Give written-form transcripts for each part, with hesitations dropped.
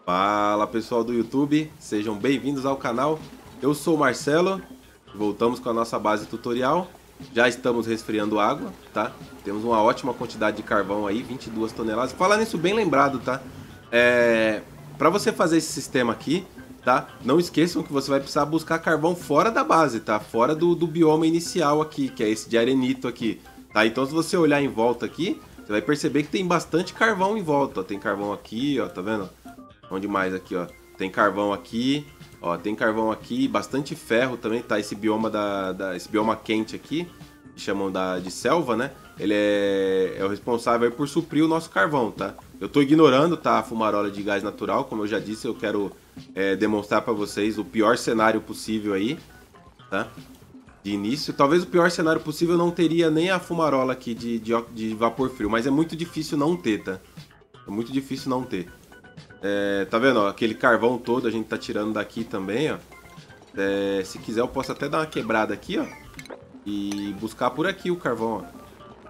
Fala pessoal do YouTube, sejam bem-vindos ao canal. Eu sou o Marcelo, voltamos com a nossa base tutorial. Já estamos resfriando água, tá? Temos uma ótima quantidade de carvão aí, 22 toneladas. Falando nisso, bem lembrado, tá? Para você fazer esse sistema aqui, tá? Não esqueçam que você vai precisar buscar carvão fora da base, tá? Fora do bioma inicial aqui, que é esse de arenito aqui, tá? Então se você olhar em volta aqui, você vai perceber que tem bastante carvão em volta, ó. Tem carvão aqui, ó, tá vendo? Onde mais aqui, ó? Tem carvão aqui, ó, tem carvão aqui, bastante ferro também, tá? Esse bioma esse bioma quente aqui, que chamam de selva, né? Ele é o responsável por suprir o nosso carvão, tá? Eu tô ignorando, tá, a fumarola de gás natural, como eu já disse, eu quero demonstrar pra vocês o pior cenário possível aí, tá? De início, talvez o pior cenário possível não teria nem a fumarola aqui de vapor frio, mas é muito difícil não ter, tá? É muito difícil não ter. Tá vendo, ó, aquele carvão todo a gente tá tirando daqui também, ó. Se quiser eu posso até dar uma quebrada aqui, ó, e buscar por aqui o carvão, ó.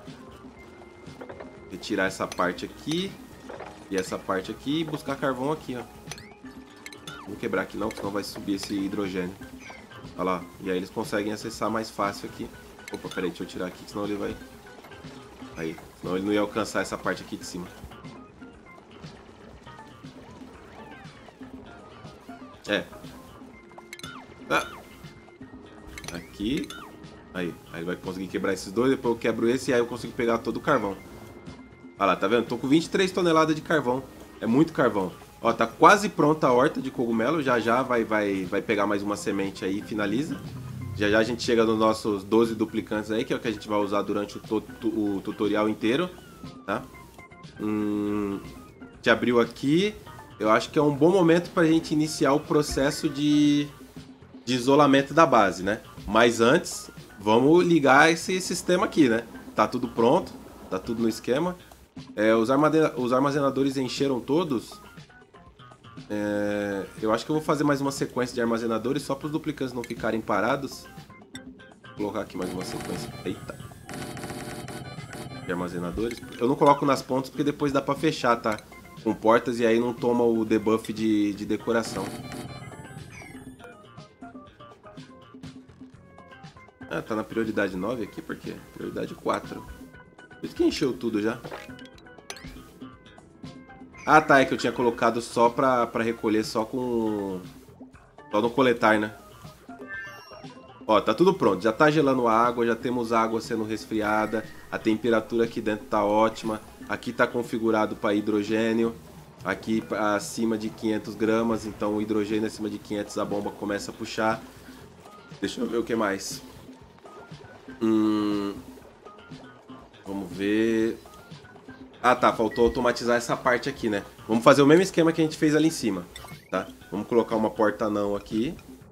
Retirar essa parte aqui e essa parte aqui e buscar carvão aqui, ó. Não vou quebrar aqui não, senão vai subir esse hidrogênio. Olha lá, e aí eles conseguem acessar mais fácil aqui. Opa, peraí, deixa eu tirar aqui, senão ele vai... Aí, senão ele não ia alcançar essa parte aqui de cima. Aqui. Aí ele vai conseguir quebrar esses dois, depois eu quebro esse e aí eu consigo pegar todo o carvão. Olha lá, tá vendo? Tô com 23 toneladas de carvão. É muito carvão. Ó, tá quase pronta a horta de cogumelo. Já já vai pegar mais uma semente aí e finaliza. Já já a gente chega nos nossos 12 duplicantes aí, que é o que a gente vai usar durante o tutorial inteiro, tá? Te abriu aqui. Eu acho que é um bom momento pra gente iniciar o processo de isolamento da base, né? Mas antes, vamos ligar esse sistema aqui, né? Tá tudo pronto, tá tudo no esquema. Os armazenadores encheram todos. Eu acho que eu vou fazer mais uma sequência de armazenadores só para os duplicantes não ficarem parados. Vou colocar aqui mais uma sequência. Eita. De armazenadores. Eu não coloco nas pontas porque depois dá para fechar, tá? Com portas e aí não toma o debuff de decoração. Tá na prioridade 9 aqui, por quê? Prioridade 4. Por isso que encheu tudo já. Ah, tá, é que eu tinha colocado só pra recolher, só no coletar, né? Ó, tá tudo pronto, já tá gelando a água, já temos água sendo resfriada, a temperatura aqui dentro tá ótima, aqui tá configurado para hidrogênio, aqui acima de 500 gramas, então o hidrogênio acima de 500 a bomba começa a puxar. Deixa eu ver o que mais. Vamos ver... Ah, tá, faltou automatizar essa parte aqui, né? Vamos fazer o mesmo esquema que a gente fez ali em cima, tá? Vamos colocar uma porta não aqui.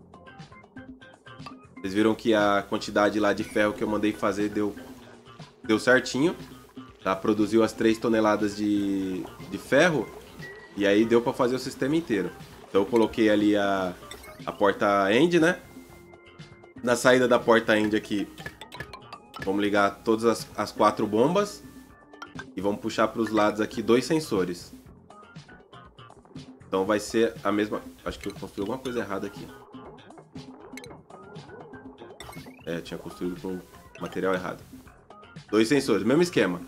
Vocês viram que a quantidade lá de ferro que eu mandei fazer deu certinho, tá? Produziu as 3 toneladas de ferro e aí deu pra fazer o sistema inteiro. Então eu coloquei ali a porta end, né? Na saída da porta end aqui, vamos ligar todas as 4 bombas. E vamos puxar para os lados aqui 2 sensores. Então vai ser a mesma... Acho que eu construí alguma coisa errada aqui. Tinha construído com material errado. 2 sensores, mesmo esquema.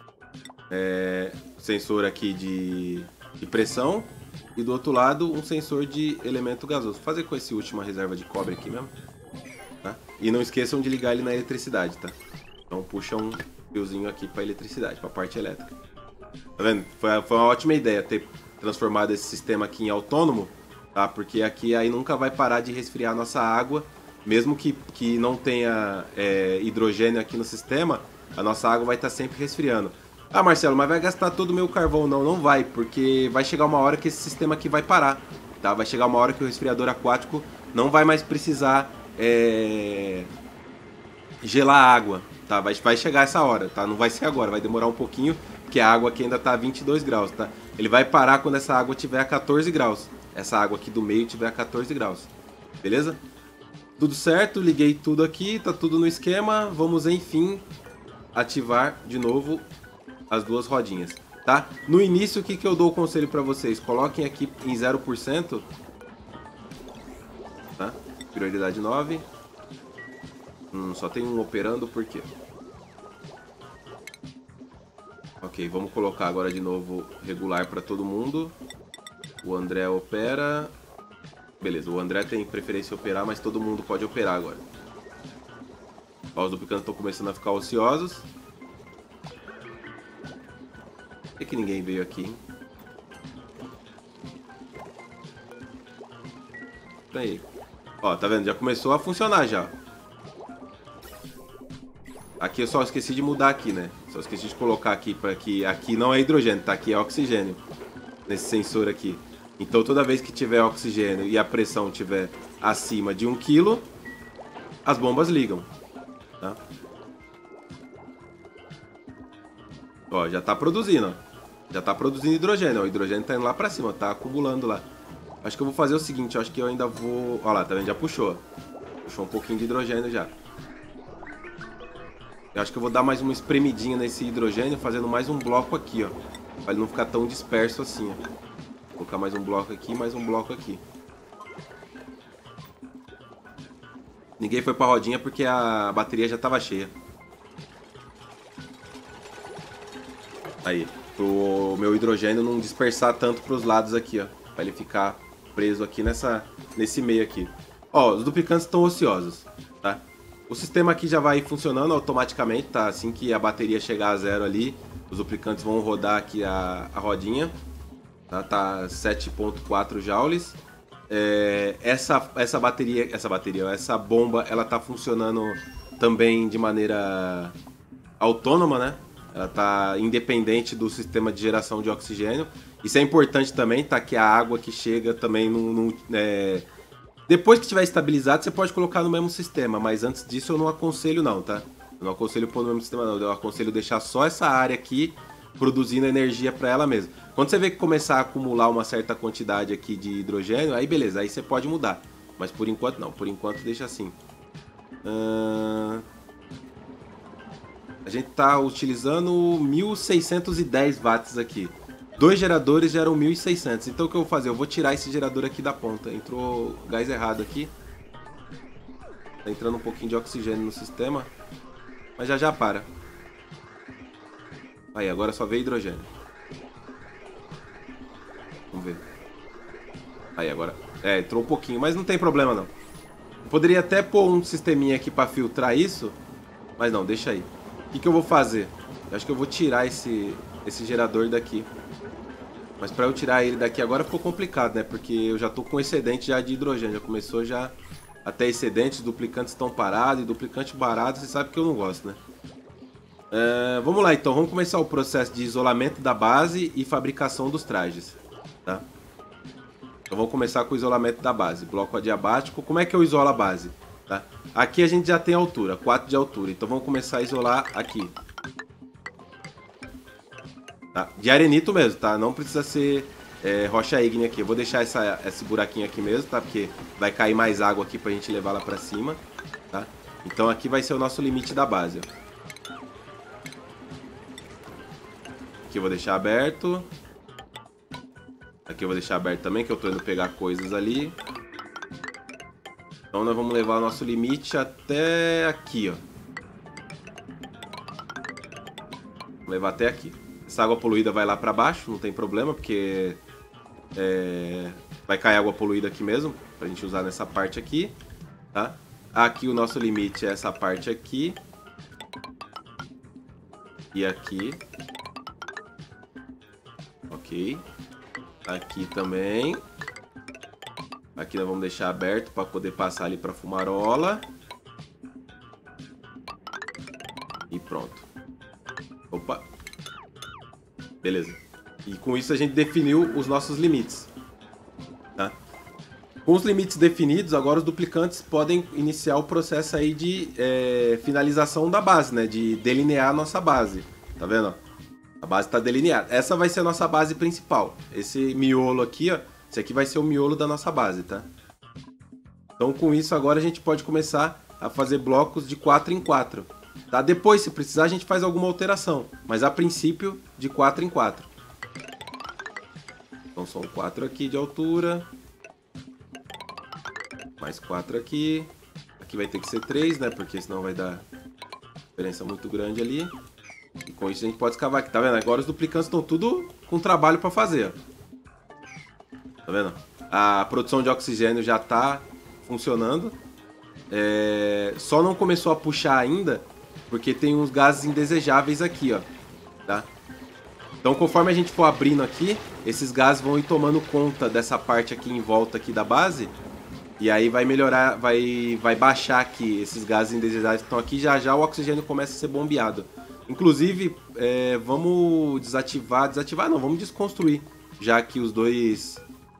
Sensor aqui de pressão. E do outro lado um sensor de elemento gasoso. Vou fazer com esse última reserva de cobre aqui mesmo. Tá? E não esqueçam de ligar ele na eletricidade, tá? Então puxa um fiozinho aqui para eletricidade, para a parte elétrica. Tá vendo? Foi uma ótima ideia ter transformado esse sistema aqui em autônomo, tá? Porque aqui aí nunca vai parar de resfriar a nossa água, mesmo que não tenha hidrogênio aqui no sistema, a nossa água vai estar sempre resfriando. Ah, Marcelo, mas vai gastar todo o meu carvão? Não, não vai, porque vai chegar uma hora que esse sistema aqui vai parar, tá? Vai chegar uma hora que o resfriador aquático não vai mais precisar gelar a água. Tá, vai chegar essa hora, tá? Não vai ser agora, vai demorar um pouquinho, porque a água aqui ainda tá a 22 graus, tá? Ele vai parar quando essa água tiver a 14 graus. Essa água aqui do meio tiver a 14 graus. Beleza? Tudo certo, liguei tudo aqui, tá tudo no esquema. Vamos, enfim, ativar de novo as 2 rodinhas. tá? No início, o que eu dou o conselho para vocês? Coloquem aqui em 0%, tá? Prioridade 9. Só tem um operando, por quê? Ok, vamos colocar agora de novo regular para todo mundo. O André opera. Beleza, o André tem preferência em operar, mas todo mundo pode operar agora. Ó, os duplicantes estão começando a ficar ociosos. Por que ninguém veio aqui, hein? Aí. Ó, tá vendo? Já começou a funcionar já. Aqui eu só esqueci de mudar aqui, né? Só esqueci de colocar aqui para que aqui não é hidrogênio, tá? Aqui é oxigênio. Nesse sensor aqui. Então toda vez que tiver oxigênio e a pressão tiver acima de 1 kg, as bombas ligam, tá? Ó, já tá produzindo, ó. Já tá produzindo hidrogênio, ó. O hidrogênio tá indo lá pra cima, tá acumulando lá. Acho que eu vou fazer o seguinte, acho que eu ainda vou... Ó lá, tá vendo? Já puxou. Puxou um pouquinho de hidrogênio já. Eu acho que eu vou dar mais uma espremidinha nesse hidrogênio, fazendo mais um bloco aqui, ó. Pra ele não ficar tão disperso assim, ó. Vou colocar mais um bloco aqui, mais um bloco aqui. Ninguém foi pra rodinha porque a bateria já tava cheia. Aí, pro meu hidrogênio não dispersar tanto pros lados aqui, ó. Pra ele ficar preso aqui nesse meio aqui. Ó, os duplicantes estão ociosos, tá? O sistema aqui já vai funcionando automaticamente, tá? Assim que a bateria chegar a 0 ali, os duplicantes vão rodar aqui a rodinha. Tá 7.4 joules. Essa bateria, essa bomba, ela tá funcionando também de maneira autônoma, né? Ela tá independente do sistema de geração de oxigênio. Isso é importante também, tá? Que a água que chega também depois que estiver estabilizado, você pode colocar no mesmo sistema, mas antes disso eu não aconselho não, tá? Eu não aconselho pôr no mesmo sistema não, eu aconselho deixar só essa área aqui produzindo energia para ela mesma. Quando você vê que começar a acumular uma certa quantidade aqui de hidrogênio, aí beleza, aí você pode mudar. Mas por enquanto não, por enquanto deixa assim. A gente tá utilizando 1610 watts aqui. 2 geradores geram 1600. Então o que eu vou fazer? Eu vou tirar esse gerador aqui da ponta. Entrou gás errado aqui. Tá entrando um pouquinho de oxigênio no sistema. Mas já para. Aí, agora só veio hidrogênio. Vamos ver. Aí, agora... entrou um pouquinho, mas não tem problema não. Eu poderia até pôr um sisteminha aqui pra filtrar isso. Mas não, deixa aí. O que eu vou fazer? Eu acho que eu vou tirar esse gerador daqui. Mas pra eu tirar ele daqui agora ficou complicado, né? Porque eu já tô com excedente já de hidrogênio. Já começou já até excedente, os duplicantes estão parados. E duplicante barato, você sabe que eu não gosto, né? Vamos lá então, vamos começar o processo de isolamento da base e fabricação dos trajes, tá? Então vamos começar com o isolamento da base. Bloco adiabático, como é que eu isolo a base? Tá? Aqui a gente já tem altura, 4 de altura, então vamos começar a isolar aqui. Tá? De arenito mesmo, tá? Não precisa ser rocha ígnea aqui. Eu vou deixar esse buraquinho aqui mesmo, tá? Porque vai cair mais água aqui pra gente levar lá pra cima, tá? Então aqui vai ser o nosso limite da base, ó. Aqui eu vou deixar aberto. Aqui eu vou deixar aberto também, que eu tô indo pegar coisas ali. Então nós vamos levar o nosso limite até aqui, ó. Vamos levar até aqui. Essa água poluída vai lá pra baixo, não tem problema, porque vai cair água poluída aqui mesmo, pra gente usar nessa parte aqui, tá? Aqui o nosso limite é essa parte aqui. E aqui. Ok. Aqui também. Aqui nós vamos deixar aberto para poder passar ali para fumarola. E pronto. Opa. Beleza. E com isso a gente definiu os nossos limites. Tá? Com os limites definidos, agora os duplicantes podem iniciar o processo aí de finalização da base, né? De delinear a nossa base. Tá vendo? A base está delineada. Essa vai ser a nossa base principal. Esse miolo aqui, ó. Esse aqui vai ser o miolo da nossa base, tá? Então com isso agora a gente pode começar a fazer blocos de 4 em 4. Tá? Depois, se precisar, a gente faz alguma alteração. Mas a princípio, de 4 em 4. Então são 4 aqui de altura. Mais 4 aqui. Aqui vai ter que ser 3, né? Porque senão vai dar diferença muito grande ali. E com isso a gente pode escavar aqui, tá vendo? Agora os duplicantes estão tudo com trabalho para fazer, ó. Tá vendo? A produção de oxigênio já tá funcionando. Só não começou a puxar ainda porque tem uns gases indesejáveis aqui, ó. Tá? Então conforme a gente for abrindo aqui, esses gases vão ir tomando conta dessa parte aqui em volta aqui da base. E aí vai melhorar, vai baixar aqui esses gases indesejáveis que estão aqui. Já já o oxigênio começa a ser bombeado. Inclusive, vamos desativar não, vamos desconstruir. Já que os dois...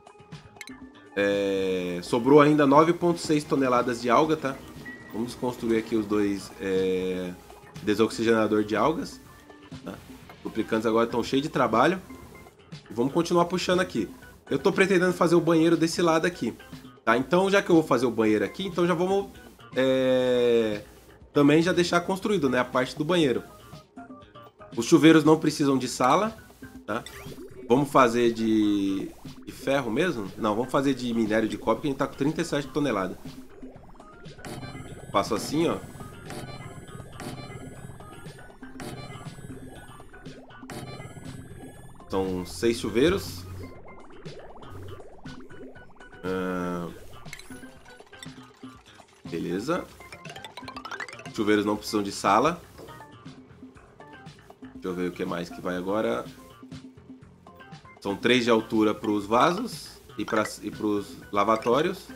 sobrou ainda 9,6 toneladas de alga, tá? Vamos desconstruir aqui os dois desoxigenador de algas. Tá? Os duplicantes agora estão cheios de trabalho. E vamos continuar puxando aqui. Eu tô pretendendo fazer o banheiro desse lado aqui. Tá? Então, já que eu vou fazer o banheiro aqui, então já vamos também já deixar construído, né, a parte do banheiro. Os chuveiros não precisam de sala, tá? Vamos fazer de ferro mesmo? Não, vamos fazer de minério de cobre, que a gente tá com 37 toneladas. Faço assim, ó. São 6 chuveiros. Beleza. Chuveiros não precisam de sala. Deixa eu ver o que mais que vai agora. São 3 de altura para os vasos e para os lavatórios.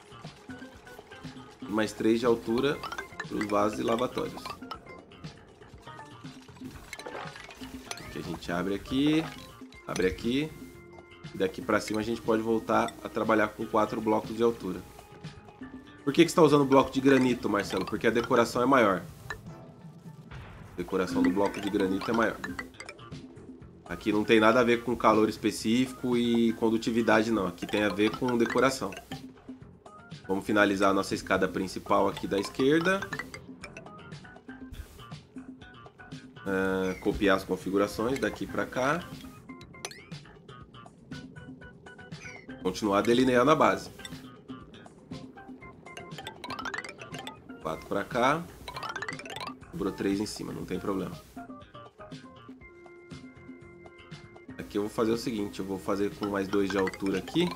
E mais 3 de altura para os vasos e lavatórios. Aqui a gente abre aqui. Abre aqui. E daqui para cima a gente pode voltar a trabalhar com 4 blocos de altura. Por que você está usando bloco de granito, Marcelo? Porque a decoração é maior. A decoração do bloco de granito é maior. Aqui não tem nada a ver com calor específico e condutividade, não. Aqui tem a ver com decoração. Vamos finalizar a nossa escada principal aqui da esquerda. Copiar as configurações daqui para cá. Continuar delineando a base. 4 para cá. Sobrou 3 em cima, não tem problema. Aqui eu vou fazer o seguinte, eu vou fazer com mais 2 de altura aqui.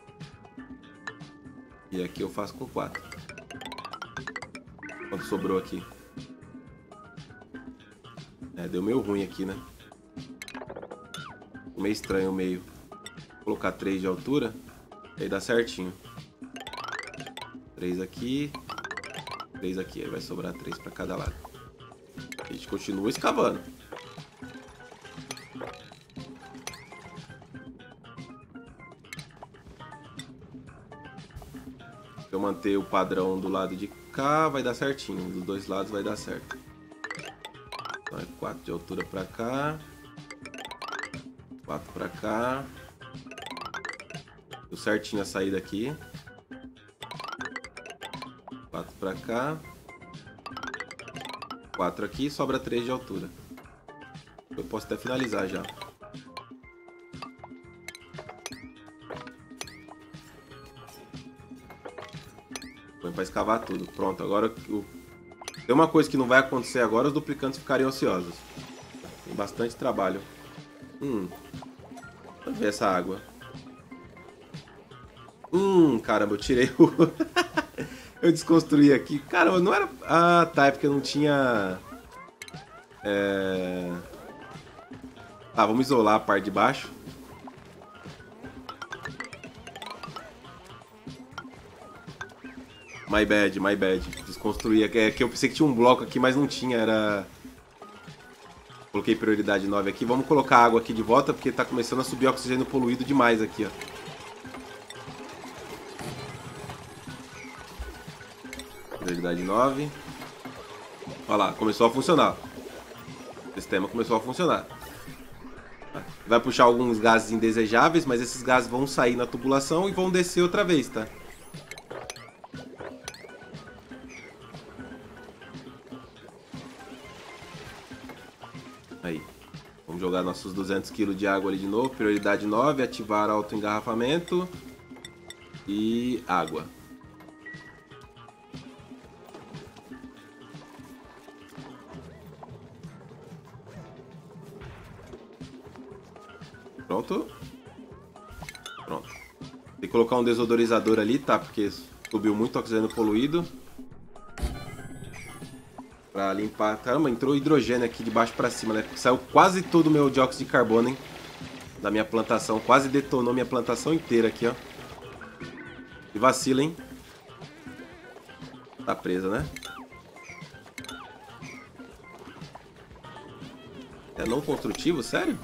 E aqui eu faço com 4. Quanto sobrou aqui? Deu meio ruim aqui, né? Meio estranho o meio. Vou colocar 3 de altura. E aí dá certinho. 3 aqui. 3 aqui. Aí vai sobrar 3 para cada lado. A gente continua escavando. Se eu manter o padrão do lado de cá, vai dar certinho. Dos dois lados vai dar certo. Então é 4 de altura para cá. 4 para cá. Deu certinho a saída aqui. 4 para cá. 4 aqui, sobra 3 de altura. Eu posso até finalizar já. Põe para escavar tudo. Pronto, agora tem uma coisa que não vai acontecer agora, os duplicantes ficarem ociosos. Tem bastante trabalho. Deixa eu ver essa água. Caramba, eu tirei o... Eu desconstruí aqui. Caramba, não era... Ah, tá, é porque eu não tinha... Tá, vamos isolar a parte de baixo. My bad, my bad. Desconstruí. É que eu pensei que tinha um bloco aqui, mas não tinha. Era... Coloquei prioridade 9 aqui. Vamos colocar água aqui de volta, porque tá começando a subir oxigênio poluído demais aqui, ó. Prioridade 9. Olha lá, começou a funcionar. O sistema começou a funcionar. Vai puxar alguns gases indesejáveis, mas esses gases vão sair na tubulação e vão descer outra vez, tá? Aí. Vamos jogar nossos 200 kg de água ali de novo. Prioridade 9, ativar auto-engarrafamento. E água. Pronto. Pronto. Tem que colocar um desodorizador ali, tá? Porque subiu muito oxigênio poluído. Pra limpar. Caramba, entrou hidrogênio aqui de baixo pra cima, né? Saiu quase todo o meu dióxido de carbono, hein? Da minha plantação. Quase detonou minha plantação inteira aqui, ó. Que vacila, hein? Tá presa, né? É não construtivo? Sério?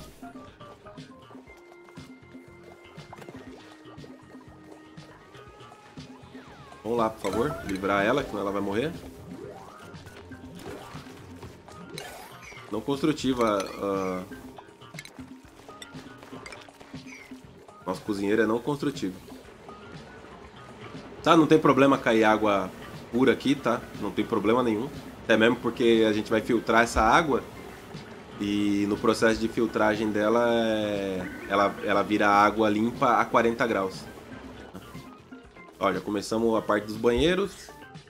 Vamos lá, por favor. Livrar ela, que senão ela vai morrer. Não construtiva. Nosso cozinheiro é não construtivo. Tá, não tem problema cair água pura aqui, tá? Não tem problema nenhum. Até mesmo porque a gente vai filtrar essa água. E no processo de filtragem dela, ela vira água limpa a 40 graus. Ó, já começamos a parte dos banheiros.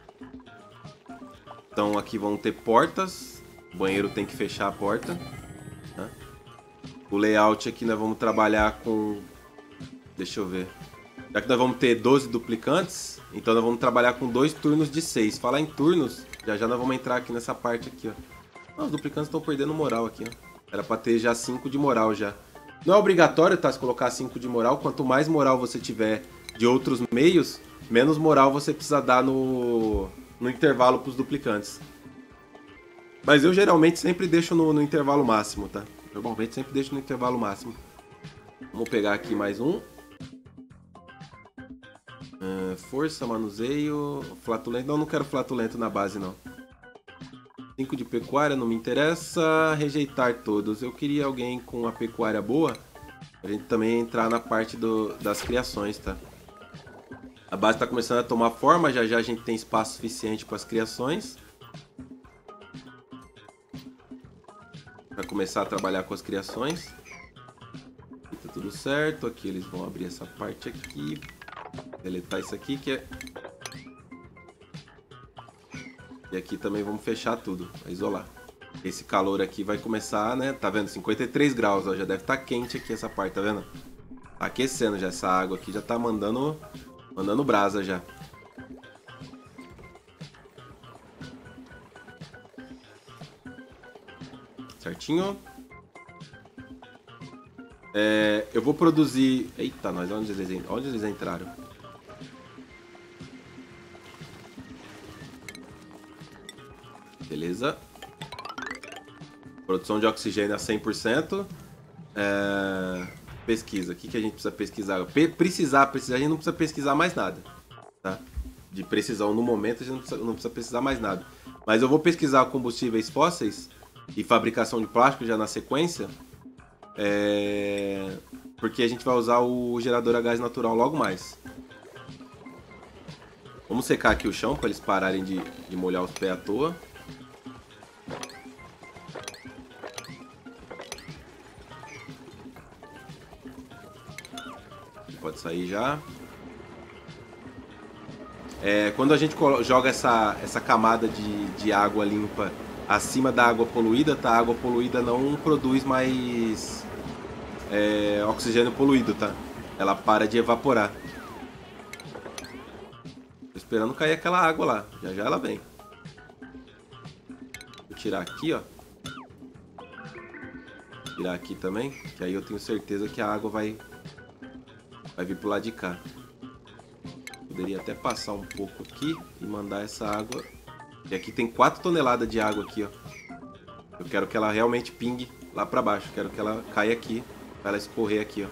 Então aqui vão ter portas. O banheiro tem que fechar a porta. Tá? O layout aqui nós vamos trabalhar com... Deixa eu ver. Já que nós vamos ter 12 duplicantes, então nós vamos trabalhar com 2 turnos de 6. Falar em turnos, já nós vamos entrar aqui nessa parte aqui, ó. Ah, os duplicantes estão perdendo moral aqui, ó. Era pra ter já 5 de moral já. Não é obrigatório, tá? Se colocar 5 de moral. Quanto mais moral você tiver de outros meios, menos moral você precisa dar no intervalo pros duplicantes. Mas eu geralmente sempre deixo no intervalo máximo, tá? Normalmente sempre deixo no intervalo máximo. Vamos pegar aqui mais um. Força, manuseio, flatulento. Não quero flatulento na base, não. 5 de pecuária, não me interessa. Rejeitar todos. Eu queria alguém com uma pecuária boa. Pra gente também entrar na parte das criações, tá? A base tá começando a tomar forma. Já a gente tem espaço suficiente para as criações. Para começar a trabalhar com as criações. Aqui tá tudo certo. Aqui eles vão abrir essa parte aqui. Deletar isso aqui que é... E aqui também vamos fechar tudo. Vai isolar. Esse calor aqui vai começar, né? Tá vendo? 53 graus, ó. Já deve estar quente aqui essa parte, tá vendo? Tá aquecendo já. Essa água aqui já tá mandando brasa já. Certinho. Eu vou produzir... Eita, nós, onde eles entraram? Beleza. Produção de oxigênio a 100%. Pesquisa. O que a gente precisa pesquisar? Precisar, a gente não precisa pesquisar mais nada. Tá? De precisão no momento, a gente não precisa pesquisar mais nada. Mas eu vou pesquisar combustíveis fósseis e fabricação de plástico já na sequência. Porque a gente vai usar o gerador a gás natural logo mais. Vamos secar aqui o chão para eles pararem de molhar os pés à toa. Pode sair já. Quando a gente joga essa camada de água limpa acima da água poluída, tá? A água poluída não produz mais oxigênio poluído, tá? Ela para de evaporar. Tô esperando cair aquela água lá. Já ela vem. Vou tirar aqui, ó. Tirar aqui também, que aí eu tenho certeza que a água vai vir pro lado de cá. Poderia até passar um pouco aqui e mandar essa água. E aqui tem 4 toneladas de água aqui, ó. Eu quero que ela realmente pingue lá pra baixo. Quero que ela caia aqui, pra ela escorrer aqui, ó.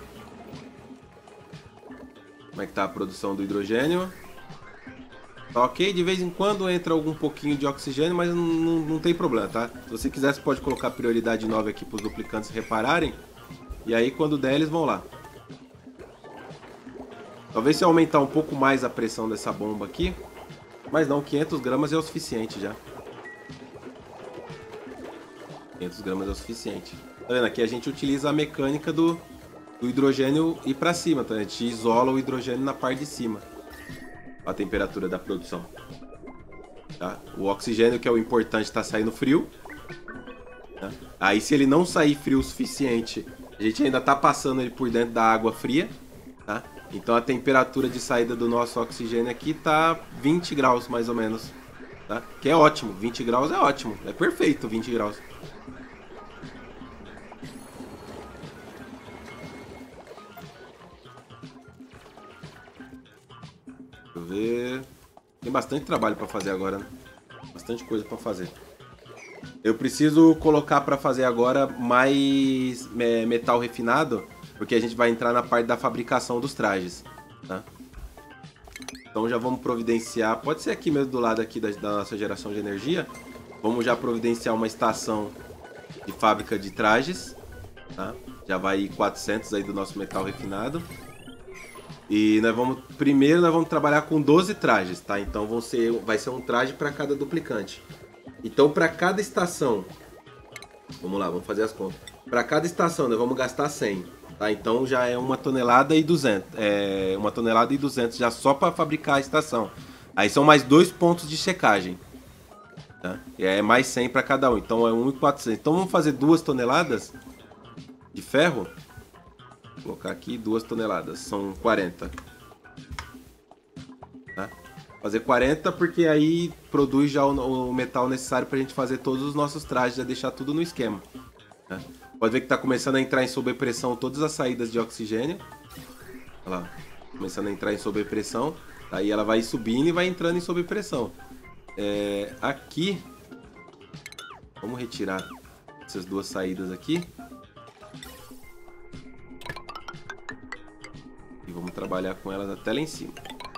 Como é que tá a produção do hidrogênio? Tá ok, de vez em quando entra algum pouquinho de oxigênio, mas não tem problema, tá? Se você quiser, você pode colocar prioridade 9 aqui pros duplicantes repararem. E aí quando der, eles vão lá. Talvez se aumentar um pouco mais a pressão dessa bomba aqui. Mas não, 500 gramas é o suficiente já. 500 gramas é o suficiente. Tá vendo? Aqui a gente utiliza a mecânica do hidrogênio ir para cima, tá? A gente isola o hidrogênio na parte de cima. A temperatura da produção. Tá? O oxigênio, que é o importante, está saindo frio. Tá? Aí se ele não sair frio o suficiente, a gente ainda está passando ele por dentro da água fria. Tá? Então a temperatura de saída do nosso oxigênio aqui tá 20 graus mais ou menos. Tá? Que é ótimo, 20 graus é ótimo. É perfeito 20 graus. Deixa eu ver... Tem bastante trabalho para fazer agora, né? Bastante coisa para fazer. Eu preciso colocar para fazer agora mais metal refinado, porque a gente vai entrar na parte da fabricação dos trajes, tá? Então já vamos providenciar, pode ser aqui mesmo do lado aqui da nossa geração de energia. Vamos já providenciar uma estação de fábrica de trajes, tá? Já vai 400 aí do nosso metal refinado. E primeiro nós vamos trabalhar com 12 trajes, tá? Então vai ser um traje para cada duplicante. Então para cada estação, vamos lá, vamos fazer as contas. Para cada estação nós vamos gastar 100, tá? Então já é 1 tonelada e 200, 1 tonelada e 200 já só para fabricar a estação. Aí são mais 2 pontos de checagem, tá? E é mais 100 para cada um, então é 1.400. Então vamos fazer 2 toneladas de ferro. Vou colocar aqui 2 toneladas, são 40. Tá? Fazer 40 porque aí produz já o metal necessário para a gente fazer todos os nossos trajes, já deixar tudo no esquema. Tá? Pode ver que está começando a entrar em sobrepressão todas as saídas de oxigênio. Olha lá, começando a entrar em sobrepressão. Aí ela vai subindo e vai entrando em sobrepressão. Aqui, vamos retirar essas 2 saídas aqui. E vamos trabalhar com elas até lá em cima.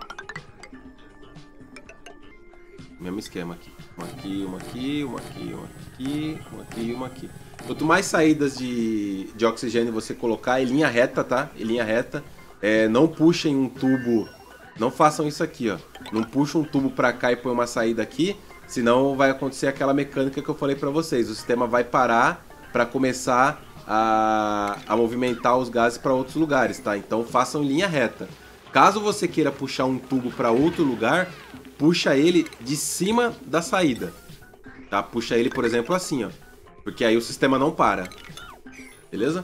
Mesmo esquema aqui. Uma aqui, uma aqui, uma aqui, uma aqui, uma aqui e uma aqui. Quanto mais saídas de oxigênio você colocar, em linha reta, tá? Em linha reta. Não puxem um tubo. Não façam isso aqui, ó. Não puxa um tubo pra cá e põe uma saída aqui. Senão vai acontecer aquela mecânica que eu falei pra vocês. O sistema vai parar pra começar a movimentar os gases para outros lugares, tá? Então façam em linha reta. Caso você queira puxar um tubo para outro lugar, puxa ele de cima da saída, tá? Puxa ele, por exemplo, assim, ó, porque aí o sistema não para, beleza?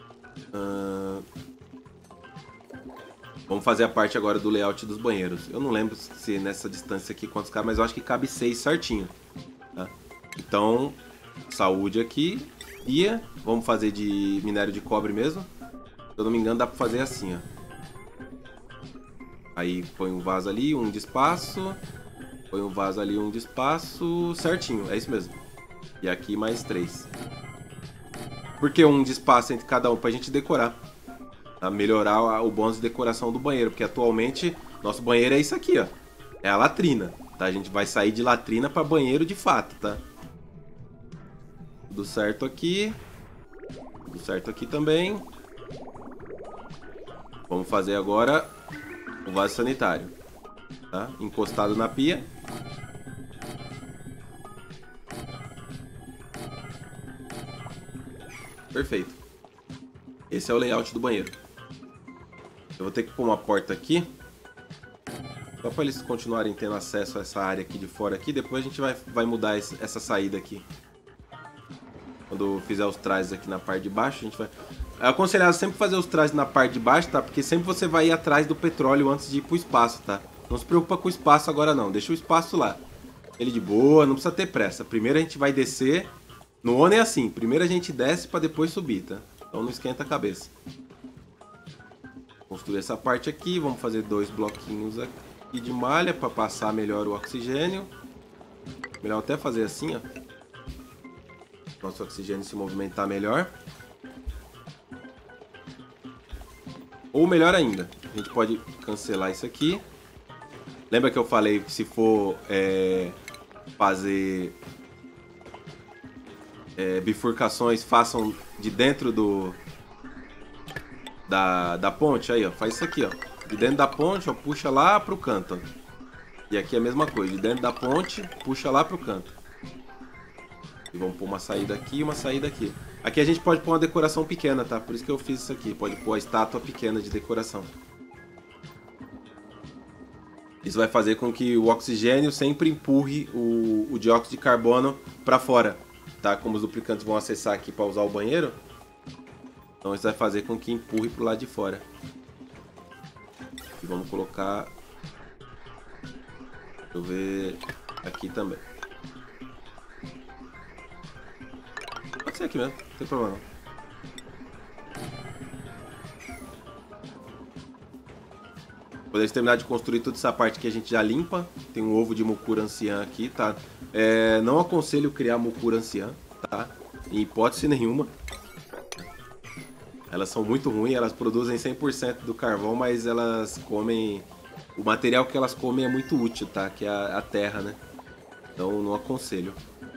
Vamos fazer a parte agora do layout dos banheiros. Eu não lembro se nessa distância aqui quantos cabe, mas eu acho que cabe 6 certinho, tá? Então, saúde aqui. Vamos fazer de minério de cobre mesmo. Se eu não me engano, dá pra fazer assim, ó. Aí põe um vaso ali, um de espaço. Põe um vaso ali, um de espaço. Certinho, é isso mesmo. E aqui mais 3. Por que um de espaço entre cada um? Pra gente decorar. Pra melhorar o bônus de decoração do banheiro. Porque atualmente, nosso banheiro é isso aqui, ó. É a latrina, tá? A gente vai sair de latrina pra banheiro de fato, tá? Tudo certo aqui. Tudo certo aqui também. Vamos fazer agora o vaso sanitário, tá? Encostado na pia. Perfeito. Esse é o layout do banheiro. Eu vou ter que pôr uma porta aqui, só para eles continuarem tendo acesso a essa área aqui de fora aqui. Depois a gente vai mudar essa saída aqui. Quando fizer os trajes aqui na parte de baixo, a gente vai... É aconselhado sempre fazer os trajes na parte de baixo, tá? Porque sempre você vai ir atrás do petróleo antes de ir pro espaço, tá? Não se preocupa com o espaço agora não, deixa o espaço lá. Ele de boa, não precisa ter pressa. Primeiro a gente vai descer. No ONU é assim, primeiro a gente desce para depois subir, tá? Então não esquenta a cabeça. Construir essa parte aqui, vamos fazer 2 bloquinhos aqui de malha para passar melhor o oxigênio. Melhor até fazer assim, ó. Nosso oxigênio se movimentar melhor. Ou melhor ainda, a gente pode cancelar isso aqui. Lembra que eu falei que se for fazer bifurcações, façam de dentro da ponte? Aí, ó, faz isso aqui, ó. De dentro da ponte, ó, puxa lá pro canto, ó. E aqui é a mesma coisa, de dentro da ponte, puxa lá pro canto. E vamos pôr uma saída aqui e uma saída aqui. Aqui a gente pode pôr uma decoração pequena, tá? Por isso que eu fiz isso aqui. Pode pôr a estátua pequena de decoração. Isso vai fazer com que o oxigênio sempre empurre o dióxido de carbono para fora, tá? Como os duplicantes vão acessar aqui para usar o banheiro, então isso vai fazer com que empurre pro lado de fora. E vamos colocar... Deixa eu ver... Aqui também. Pode ser aqui mesmo, não tem problema não. Quando eles terminar de construir toda essa parte que a gente já limpa, tem um ovo de mucura anciã aqui, tá? Não aconselho criar mucura anciã, tá? Em hipótese nenhuma. Elas são muito ruins, elas produzem 100% do carvão, mas elas comem... O material que elas comem é muito útil, tá? Que é a terra, né? Então não aconselho.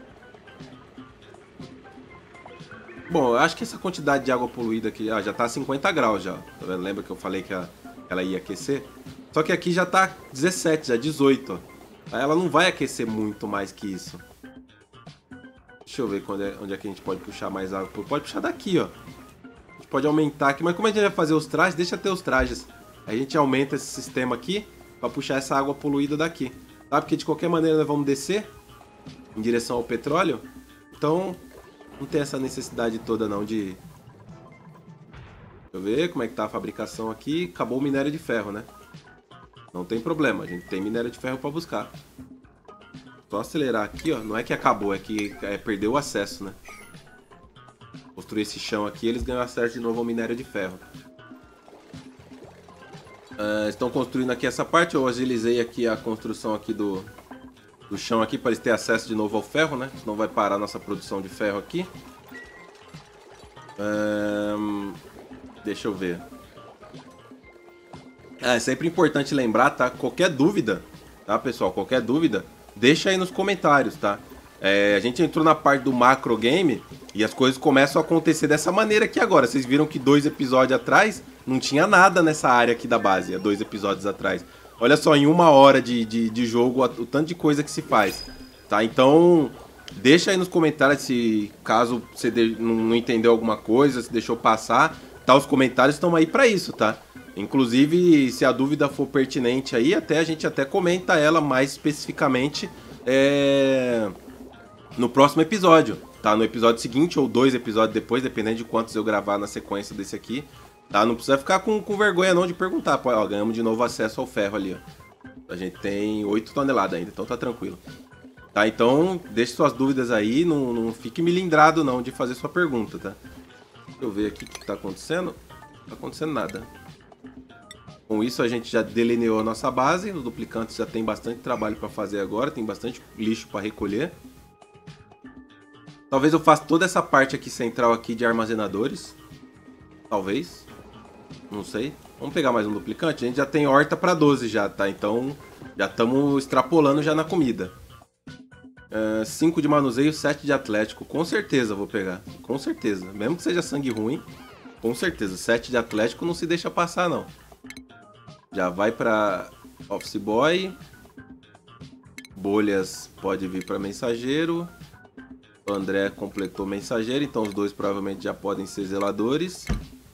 Bom, eu acho que essa quantidade de água poluída aqui já tá a 50 graus já. Tá vendo? Lembra que eu falei que ela ia aquecer? Só que aqui já tá 17, já 18, ó. Ela não vai aquecer muito mais que isso. Deixa eu ver onde é que a gente pode puxar mais água. Pode puxar daqui, ó. A gente pode aumentar aqui, mas como a gente vai fazer os trajes, deixa ter os trajes. Aí a gente aumenta esse sistema aqui pra puxar essa água poluída daqui. Tá? Porque de qualquer maneira nós vamos descer em direção ao petróleo. Então não tem essa necessidade toda não de... Deixa eu ver como é que tá a fabricação aqui. Acabou o minério de ferro, né? Não tem problema, a gente tem minério de ferro para buscar. Só acelerar aqui, ó. Não é que acabou, é que perdeu o acesso, né? Construir esse chão aqui, eles ganham acesso de novo ao minério de ferro. Estão construindo aqui essa parte. Eu agilizei aqui a construção aqui do chão aqui para eles terem acesso de novo ao ferro, né? Senão vai parar a nossa produção de ferro aqui. Deixa eu ver. É sempre importante lembrar, tá? Qualquer dúvida, tá, pessoal? Qualquer dúvida, deixa aí nos comentários, tá? A gente entrou na parte do macro game e as coisas começam a acontecer dessa maneira aqui agora. Vocês viram que 2 episódios atrás não tinha nada nessa área aqui da base, há 2 episódios atrás. Olha só, em 1 hora de jogo, o tanto de coisa que se faz, tá? Então, deixa aí nos comentários se caso você não entendeu alguma coisa, se deixou passar, tá? Os comentários estão aí pra isso, tá? Inclusive, se a dúvida for pertinente aí, a gente até comenta ela mais especificamente no próximo episódio, tá? No episódio seguinte ou 2 episódios depois, dependendo de quantos eu gravar na sequência desse aqui, tá? Não precisa ficar com vergonha não de perguntar. Pô, ó, ganhamos de novo acesso ao ferro ali, ó. A gente tem 8 toneladas ainda, então tá tranquilo. Tá? Então, deixe suas dúvidas aí, não fique melindrado não de fazer sua pergunta, tá? Deixa eu ver aqui o que tá acontecendo. Não tá acontecendo nada. Com isso a gente já delineou a nossa base, os duplicantes já tem bastante trabalho para fazer agora, tem bastante lixo para recolher. Talvez eu faça toda essa parte aqui central aqui de armazenadores. Talvez. Não sei. Vamos pegar mais um duplicante? A gente já tem horta para 12 já, tá? Então já estamos extrapolando já na comida. 5 de manuseio, 7 de atlético. Com certeza vou pegar. Com certeza. Mesmo que seja sangue ruim, com certeza. 7 de atlético não se deixa passar não. Já vai para Office Boy. Bolhas pode vir para mensageiro. O André completou mensageiro, então os dois provavelmente já podem ser zeladores.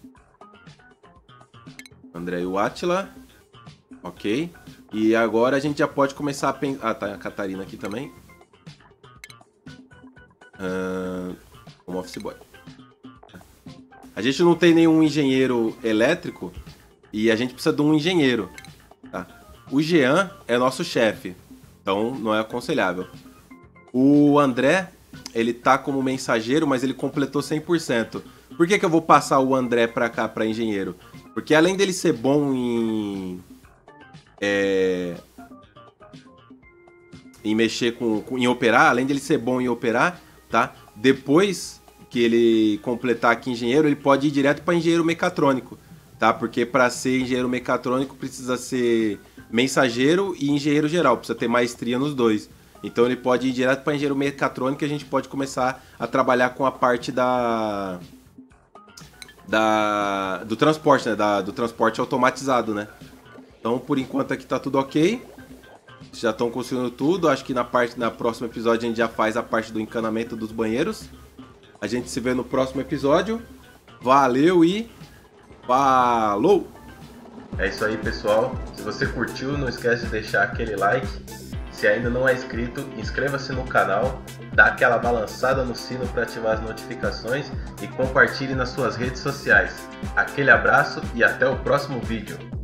André e o Átila. Ok. E agora a gente já pode começar a pensar... Ah, tá a Catarina aqui também. Como Office Boy. A gente não tem nenhum engenheiro elétrico e a gente precisa de um engenheiro. Tá? O Jean é nosso chefe, então não é aconselhável. O André, ele tá como mensageiro, mas ele completou 100%. Por que eu vou passar o André pra cá, pra engenheiro? Porque além dele ser bom em mexer em operar, além dele ser bom em operar, tá? Depois que ele completar aqui engenheiro, ele pode ir direto para engenheiro mecatrônico, tá? Porque para ser engenheiro mecatrônico precisa ser mensageiro e engenheiro geral, precisa ter maestria nos dois. Então ele pode ir direto para engenheiro mecatrônico e a gente pode começar a trabalhar com a parte do transporte, né? Do transporte automatizado, né? Então por enquanto aqui tá tudo ok. já estão construindo tudo. Acho que na próximo episódio a gente já faz a parte do encanamento dos banheiros. A gente se vê no próximo episódio. Valeu e falou! É isso aí, pessoal. Se você curtiu, não esquece de deixar aquele like. Se ainda não é inscrito, inscreva-se no canal, dá aquela balançada no sino para ativar as notificações e compartilhe nas suas redes sociais. Aquele abraço e até o próximo vídeo.